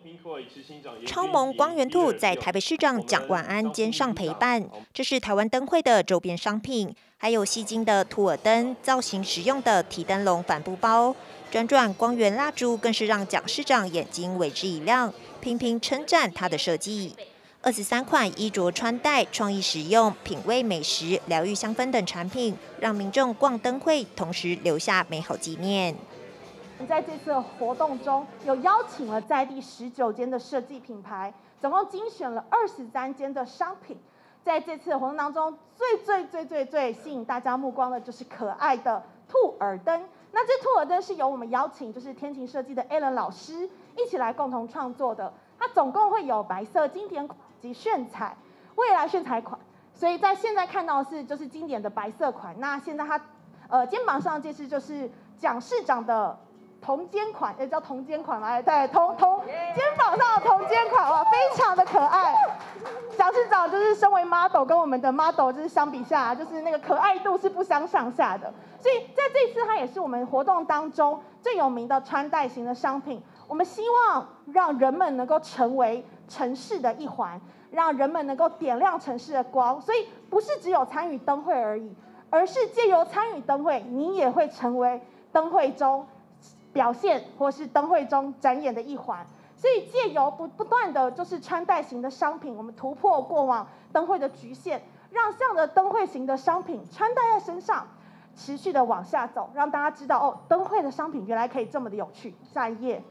超萌光源兔在台北市长蒋万安肩上陪伴，这是台湾灯会的周边商品，还有吸睛的兔耳灯、造型实用的提灯笼帆布包、转光源蜡烛，更是让蒋市长眼睛为之一亮，频频称赞他的设计。23款衣着穿戴、创意实用、品味美食、疗愈香氛等产品，让民众逛灯会，同时留下美好纪念。 在这次的活动中，有邀请了在地19间的设计品牌，总共精选了23间的商品。在这次的活动当中，最吸引大家目光的就是可爱的兔耳灯。那这兔耳灯是由我们邀请就是天晴设计的 Alan 老师一起来共同创作的。它总共会有白色经典款及炫彩、未来炫彩款。所以在现在看到的是就是经典的白色款。那现在它肩膀上这是就是蒋市长的同肩款，也叫同肩款嘛，对，同肩膀上的同肩款哇，非常的可爱。蒋市长就是身为 model， 跟我们的 model 就是相比下，就是那个可爱度是不相上下的。所以在这次，它也是我们活动当中最有名的穿戴型的商品。我们希望让人们能够成为城市的一环，让人们能够点亮城市的光。所以不是只有参与灯会而已，而是借由参与灯会，你也会成为灯会中表现或是灯会中展演的一环。所以借由不断的就是穿戴型的商品，我们突破过往灯会的局限，让这样的灯会型的商品穿戴在身上，持续的往下走，让大家知道哦，灯会的商品原来可以这么的有趣。下一页。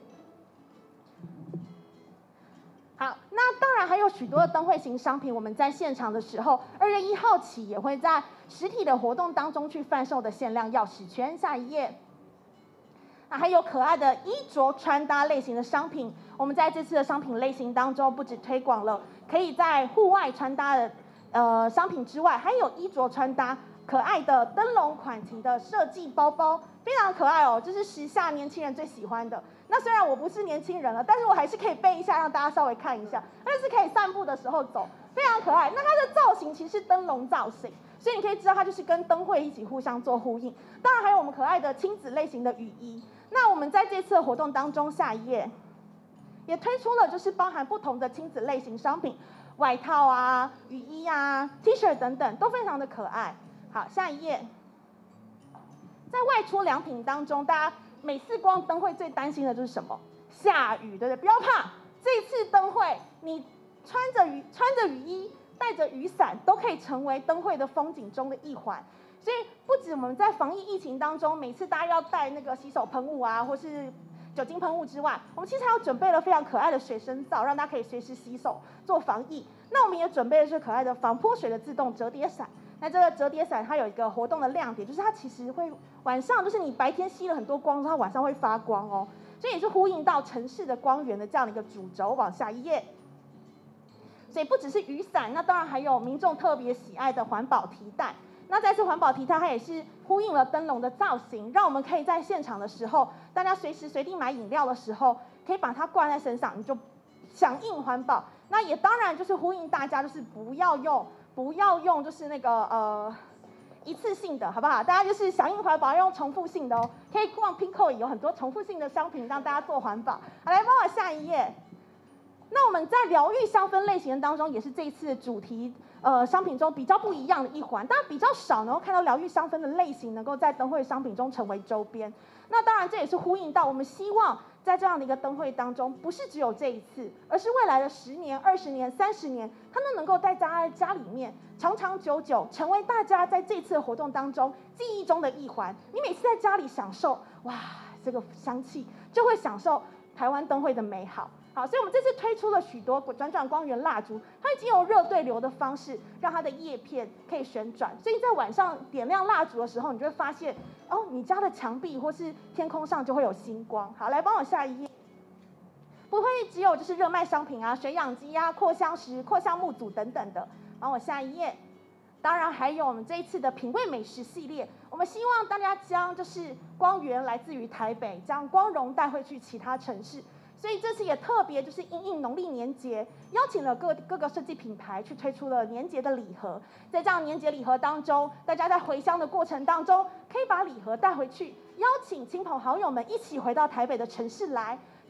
好，那当然还有许多的灯会型商品，我们在现场的时候，2月1号起也会在实体的活动当中去贩售的限量钥匙圈。下一页。还有可爱的衣着穿搭类型的商品，我们在这次的商品类型当中，不只推广了可以在户外穿搭的商品之外，还有衣着穿搭可爱的灯笼款型的设计包包，非常可爱哦，这是时下年轻人最喜欢的。那虽然我不是年轻人了，但是我还是可以背一下，让大家稍微看一下，但是可以散步的时候走，非常可爱。那它的造型其实是灯笼造型，所以你可以知道它就是跟灯会一起互相做呼应。当然还有我们可爱的亲子类型的雨衣。那我们在这次的活动当中，下一页也推出了就是包含不同的亲子类型商品，外套啊、雨衣啊、T 恤等等，都非常的可爱。好，下一页。在外出良品当中，大家每次逛灯会最担心的就是什么？下雨，对不对？不要怕，这次灯会你穿着雨衣、带着雨伞，都可以成为灯会的风景中的一环。所以不止我们在防疫情当中，每次大家要带那个洗手喷雾啊，或是酒精喷雾之外，我们其实还有准备了非常可爱的水生皂，让大家可以随时洗手做防疫。那我们也准备的是可爱的防泼水的自动折叠伞。那这个折叠伞它有一个活动的亮点，就是它其实会晚上，就是你白天吸了很多光，它晚上会发光哦，所以也是呼应到城市的光源的这样的一个主轴。往下一页。所以不只是雨伞，那当然还有民众特别喜爱的环保提袋。那这次环保提袋它也是呼应了灯笼的造型，让我们可以在现场的时候，大家随时随地买饮料的时候，可以把它挂在身上，你就响应环保。那也当然就是呼应大家，就是不要用就是那个一次性的，好不好？大家就是响应环保，要用重复性的哦。可以逛 Pinkoi 有很多重复性的商品，让大家做环保。好，来帮我下一页。那我们在疗愈香氛类型当中，也是这一次主题商品中比较不一样的一环，当然比较少能够看到疗愈香氛的类型能够在灯会商品中成为周边。那当然这也是呼应到我们希望在这样的一个灯会当中，不是只有这一次，而是未来的10年、20年、30年，它都能够在大家的家里面长长久久，成为大家在这次的活动当中记忆中的一环。你每次在家里享受，哇，这个香气，就会享受台湾灯会的美好。好，所以我们这次推出了许多转光源蜡烛，它已经有热对流的方式，让它的叶片可以旋转，所以在晚上点亮蜡烛的时候，你就会发现，哦，你家的墙壁或是天空上就会有星光。好，来帮我下一页。不会只有就是热卖商品啊，水养机啊、扩香石、扩香木组等等的。帮我下一页。当然还有我们这一次的品味美食系列，我们希望大家将就是光源来自于台北，将光荣带回去其他城市。所以这次也特别就是因应农历年节，邀请了各个设计品牌去推出了年节的礼盒。在这样年节礼盒当中，大家在回乡的过程当中，可以把礼盒带回去，邀请亲朋好友们一起回到台北的城市来，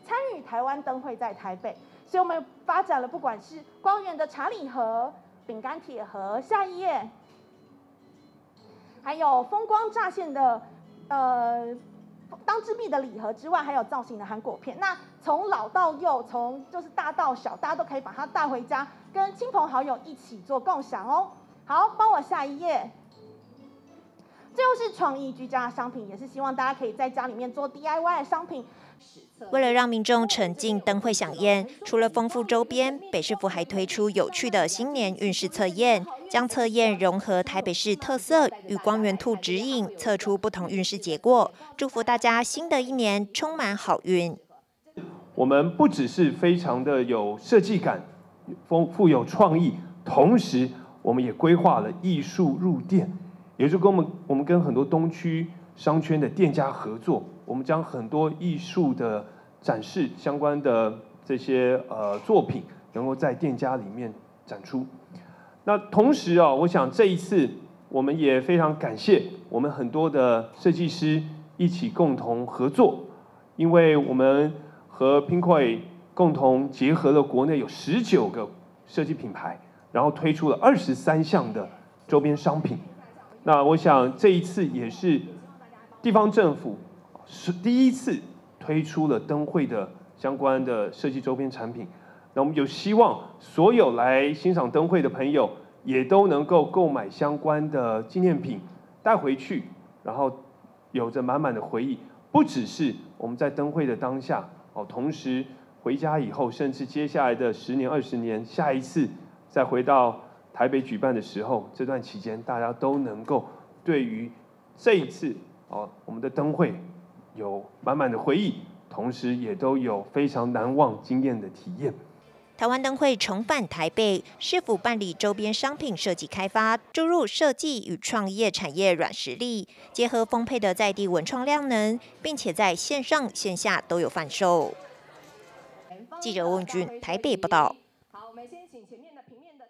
参与台湾灯会在台北，所以我们发展了不管是光源的茶礼盒、饼干铁盒，下一页，还有风光乍现的当之蜜的礼盒之外，还有造型的韩国片。那从老到幼，从就是大到小，大家都可以把它带回家，跟亲朋好友一起做共享哦。好，帮我下一页。这又是创意居家的商品，也是希望大家可以在家里面做 DIY 的商品。 为了让民众沉浸灯会飨宴，除了丰富周边，北市府还推出有趣的新年运势测验，将测验融合台北市特色与光源兔指引，测出不同运势结果。祝福大家新的一年充满好运。 我们不只是非常的有设计感、富有创意，同时我们也规划了艺术入店，也就是我们跟很多东区商圈的店家合作，我们将很多艺术的展示相关的这些作品，能够在店家里面展出。那同时啊，我想这一次我们也非常感谢我们很多的设计师一起共同合作，因为我们和 Pinkoi 共同结合了国内有19个设计品牌，然后推出了23项的周边商品。那我想这一次也是地方政府是第一次推出了灯会的相关的设计周边产品。那我们有希望所有来欣赏灯会的朋友也都能够购买相关的纪念品带回去，然后有着满满的回忆。不只是我们在灯会的当下同时回家以后，甚至接下来的10年、20年，下一次再回到台北举办的时候，这段期间大家都能够对于这一次我们的灯会有满满的回忆，同时也都有非常难忘惊艳的体验。 台湾灯会重返台北，市府办理周边商品设计开发，注入设计与创业产业软实力，结合丰沛的在地文创量能，并且在线上线下都有贩售。记者温君台北报道。 好，我们先请前面的平面的。